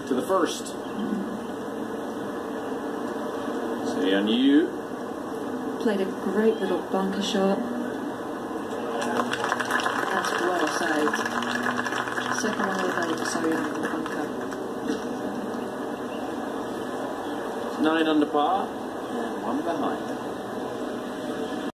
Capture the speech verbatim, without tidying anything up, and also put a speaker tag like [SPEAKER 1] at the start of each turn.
[SPEAKER 1] to the first. So Yeon Ryu
[SPEAKER 2] played a great little bunker shot. That's well saved. Second one with eight, so yeah, bunker.
[SPEAKER 1] Nine under par and one behind.